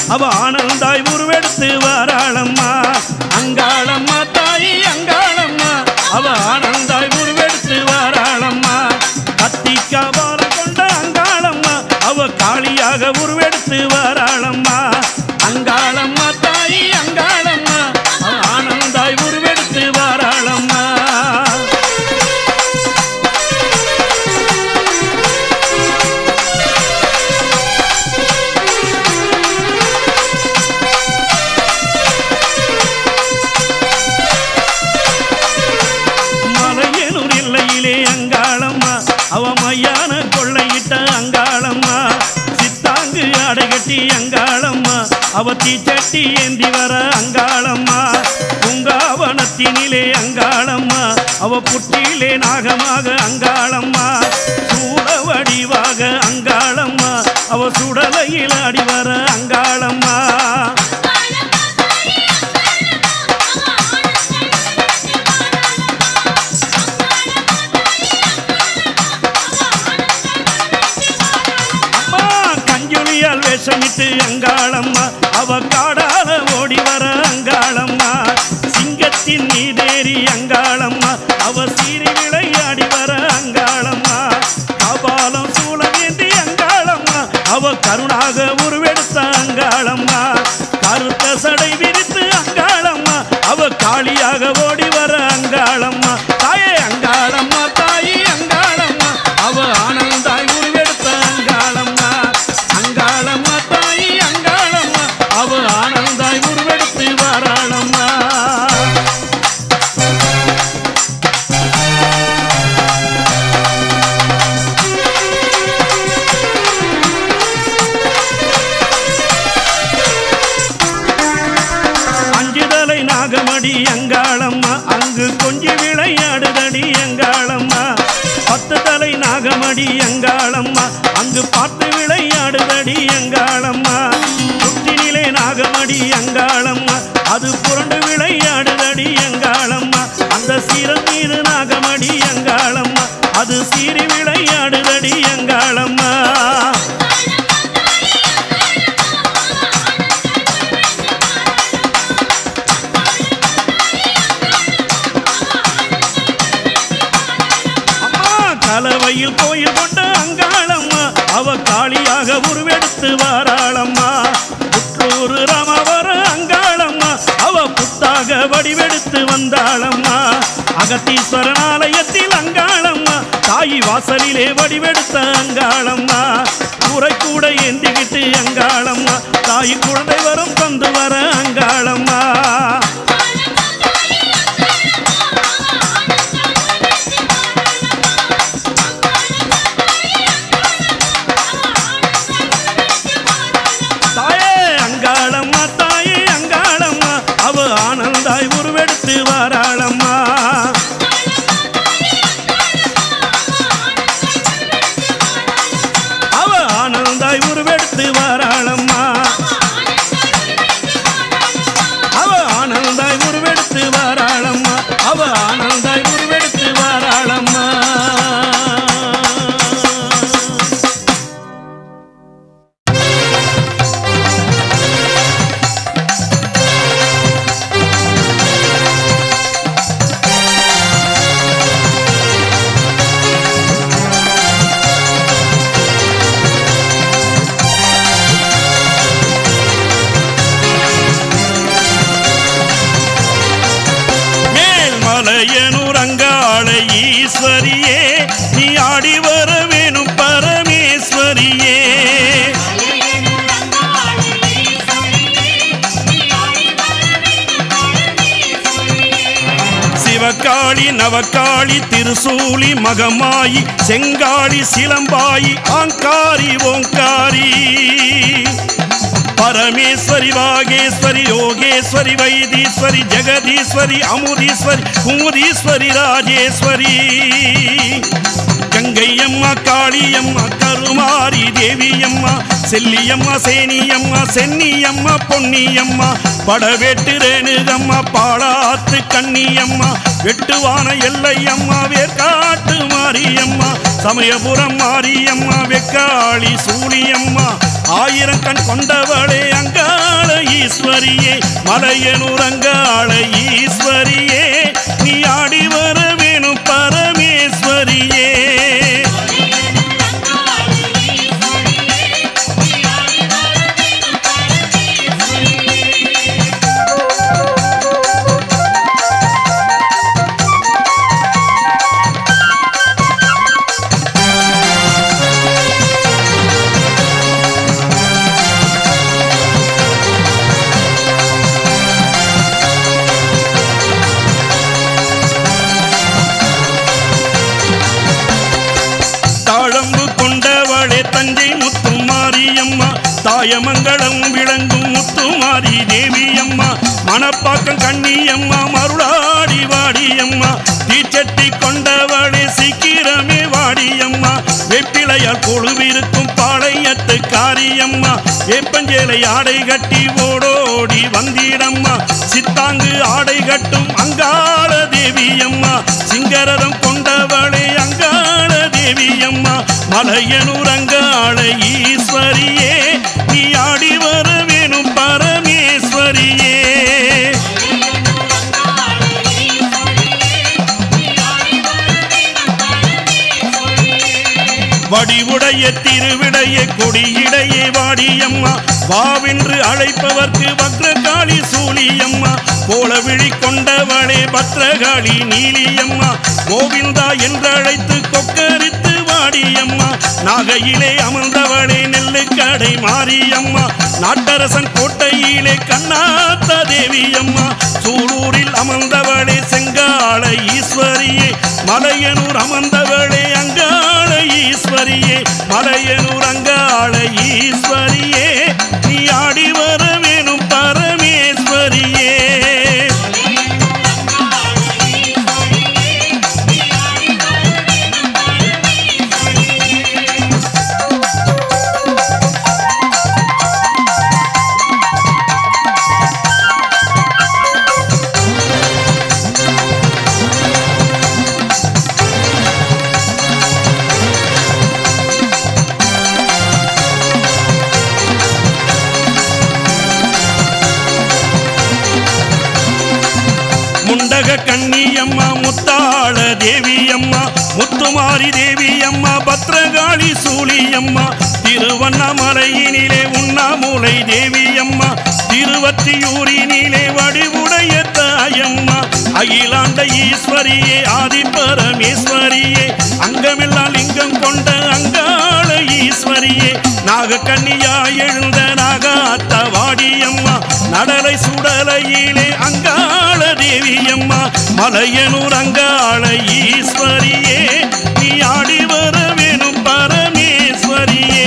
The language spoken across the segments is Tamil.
அவ ஆனந்தாய் உருவெடுத்து வாராளம்மா அங்காளம்மா தாயி அங்காளம்மா அவ ஆனந்தாய் உருவெடுத்து வாராளம்மா கத்திக்கா பாலம் கொண்ட அங்காளம்மா அவ காளியாக உருவெடுத்து வாராளம்மா அங்காளம்மா தாயி அங்காளம்மா அவ ஆனந்தாய் உருவெடுத்து வாராளம்மா அவ மையான கொள்ளையிட்ட அங்காளம்மா சித்தாங்கு அடைகட்டி அங்காளம்மா அவ தீச்சட்டி ஏந்தி வர அங்காளம்மா பூங்காவனத்தினிலே அங்காளம்மா அவ புற்றிலே நாகமாக அங்காளம்மா சூட வடிவாக அங்காளம்மா அவ சுடலையில் அடி வர அங்காளம்மா வேஷமிட்டு அங்காளம்மா அவ காடால ஓடி வர அங்காளம்மா சிங்கத்தின் நீதேறி அங்காளம்மா அவ சீறி விளையாடி வர அங்காளம்மா கபாலம் சூளமேந்தி அங்காளம்மா அவ கருணாக உருவெடுத்த அங்காளம்மா கருத்த சடை விரித்து அங்காளம்மா அவ காளியாக ஓடி வர அங்காளம்மா தாயே அங்காளம்மா தாயி அங்காளம்மா அவ ஆனந்தாய் உருவெடுத்த அங்காளம்மா அங்காளம்மா தாயி அங்காளம்மா அவ ஆனந்தாய் உருவெடுத்து வாராளம்மா அஞ்சுதலை நாகமடி அங்காளம்மா அங்கு கொஞ்சி விளையாடுதடி அங்காளம்மா 10 தலை நாகமடி அங்காளம்மா அங்கு பார்த்து விளையாடுதடி அங்காளம்மா புற்றினிலே நாகமடி அங்காளம்மா அது புரண்டு விளையாடுதடி அங்காளம்மா அந்த சீரன் மீது நாகமடி அங்காளம்மா அது சீறி விளையாடுதடி அங்காளம்மா கலவையில் கோயில் கொண்ட அங்காளம்மா அவ காளியாக உருவெடுத்து வாராளம்மா புற்றூர் ராமவர அங்காளம்மா அவ புத்தாக வடிவெடுத்து வந்தாளம்மா அகத்தீஸ்வரன் ஆலயத்தில் அங்காளம்மா தாயி வாசலிலே வடிவெடுத்த அங்காளம்மா கூரை கூட ஏந்திக்கிட்டு அங்காளம்மா தாயி குழந்தை வரும் தந்து வர அங்காளம்மா அங்காளம்மா தாயே அங்காளம்மா அவ ஆனந்தாய் உருவெடுத்து வாராளம்மா அவ ஆனந்தாய் உருவெடுத்து வாராளம்மா அவ ஆனந்தாய் உருவெடுத்து வாராளம்மா அவ ஆனந்தாய் உருவெடுத்து வாராளம்மா ஈஸ்வரியே நீ ஆடி வர வேணும் பரமேஸ்வரியே சிவகாளி நவகாளி திருசூலி மகமாயி செங்காளி சிலம்பாயி ஆங்காரி ஓங்காரி परमेश्वरी वागेश्वरी योगेश्वरी वैदीश्वरी जगदीश्वरी अमुदीश्वरी कुमुदीश्वरी राजेश्वरी गंगैयम्मा कालियम्मा करुमारी देवियम्मा செல்லியம்மா சேனியம்மா சென்னியம்மா பொன்னியம்மா படவேட்டு ரேணுகம்மா பாடாத்து கண்ணியம்மா வெட்டுவான எல்லையம்மா வேர்காட்டு மாரியம்மா சமயபுரம் மாரியம்மா வெக்காளி சூழியம்மா ஆயிரம் கண் கொண்டவளே அங்காளி மலையனூர் அங்காள ஈஸ்வரியே நீ ஆடி வர வேணும் பரமேஸ்வரியே தஞ்சை முத்துமாரியம்மா தாயமங்கலம் விளங்கும் முத்துமாரி தேவியம்மா மணப்பாக்கம் கண்ணியம்மா மருளாடி வாடியம்மா தீச்சட்டி கொண்டவளே சீக்கிரமே வாடியம்மா வெப்பிலையால் கொழுவிருக்கும் பாளையத்து காரியம்மா வேப்பஞ்சேலை ஆடை கட்டி ஓடோடி வந்திடம்மா சித்தாங்கு ஆடை கட்டும் அங்காள தேவியம்மா சிங்கரதம் கொண்டவளே அங்காள தேவியம்மா மலையனூர் அங்காள ஈஸ்வரியே நீ ஆடி வர வேணும் பரமேஸ்வரியே வடிவுடைய திருவிடைய கொடியிடையே வாடியம்மா வாவென்று அழைப்பவர்க்கு பத்ரகாளி சூலியம்மா கோலவிழி கொண்டவளே பத்ரகாளி நீலியம்மா கோவிந்தா என்றழைத்து கொக்கரித்து வாடியம்மா நாகையிலே அமர்ந்தவளே நெல்லுக்கடை மாரியம்மா நாட்டரசன் கோட்டையிலே கண்ணாத்த தேவியம்மா சூலூரில் அமர்ந்தவளே செங்காள ஈஸ்வரியே மலையனூர் அமர்ந்தவளே அங்காள ஈஸ்வரியே மலையனூர் அங்காள ஈஸ்வரியே நீ ஆடி வர வேணும் பரமேஸ்வரியே முண்டக கண்ணியம்மா முத்தாள தேவியம்மா முத்துமாரி தேவியம்மா பத்ரகாளி சூலியம்மா திருவண்ணாமலையினிலே உண்ணாமூலை தேவியம்மா திருவத்தியூரினிலே வடிவுடைய தாயம்மா அகிலாண்ட ஈஸ்வரியே ஆதிபரமேஸ்வரியே அங்கமெல்லாம் லிங்கம் கொண்ட அங்காள ஈஸ்வரியே நாகக்கண்ணியா எழுந்த நாகாத்த வாடியம்மா நடலை சுடலையிலே அங்காள தேவியம்மா மலையனூர் அங்காள ஈஸ்வரியே நீ ஆடி வர வேணும் பரமேஸ்வரியே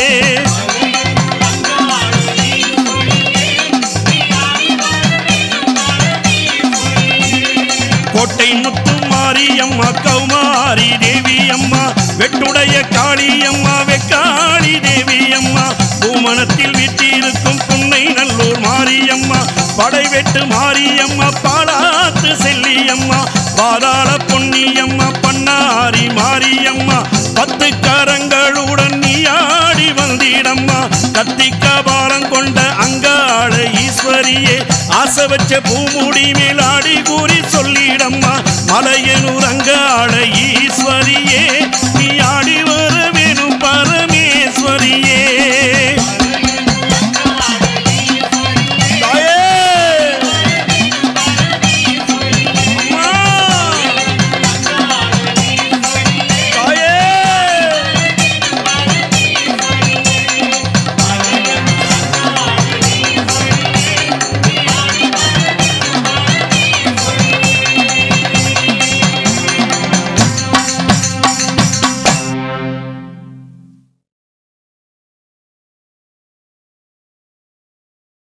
கோட்டை முத்துமாரியம்மா கௌமாரி தேவியம்மா வெட்டுடைய காளியம்மா வெக்காளி தேவியம்மா பூமணத்தில் வீட்டிருக்கும் புன்னை நல்லூர் மாரியம்மா படைவெட்டு மாரியம்மா பாலாத்து செல்லியம்மா பாதாள பொன்னியம்மா பண்ணாரி மாரியம்மா 10 கரங்களுடன் நீ ஆடி வந்திடம்மா கத்திக்க பாரம் கொண்ட அங்காள ஈஸ்வரியே ஆசை வச்ச பூமுடி மேல் ஆடி கூறி சொல்லிடம்மா மலையனூர் அங்காள ஈஸ்வரியே